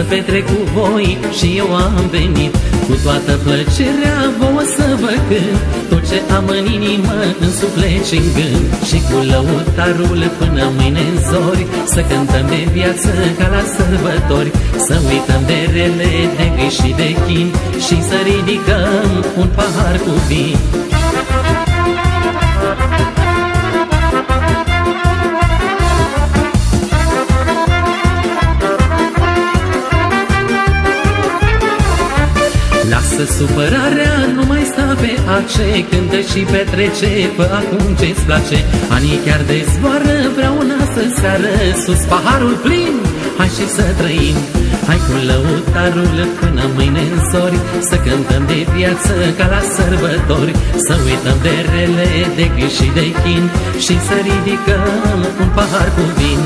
petrec cu voi și eu am venit cu toată plăcerea vouă să vă cânt tot ce am în inimă, în suflet și în gând. Și cu lăutarul până mâine în zori să cântăm de viață ca la sărbători, să uităm de rele, de griji și de chin și să ridicăm un pahar cu vin. Lasă supărarea, nu mai sta pe ace, cântă și petrece, fă acum ce-ți place. Anii chiar de zboară, vreau una să seară, sus paharul plin, hai și să trăim. Hai cu lăutarul până mâine în zori să cântăm de viață ca la sărbători, să uităm de rele, de griji și de chin și să ridicăm un pahar cu vin.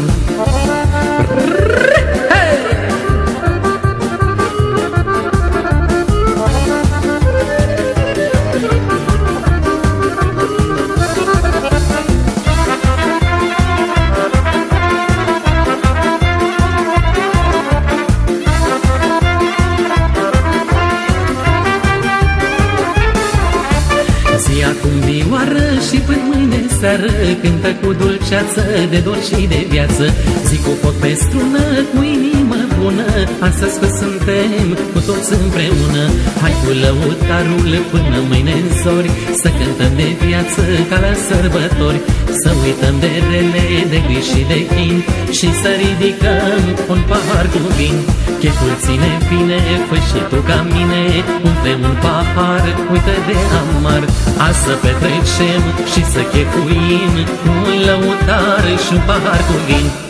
Acum vioară și până mâine seară cântă cu dulceață de dor și de viață. Zic cu foc pe strună, cu inimă bună, astăzi că suntem cu toți împreună. Hai cu lăutarul până mâine în zori să cântăm de viață ca la sărbători, să uităm de rele, de griji și de chin și să ridicăm un pahar cu vin. Cheful ține bine, fă și tu ca mine, umple un pahar, uită de amar. Azi să petrecem și să chefuim, un lăutar și un pahar cu vin.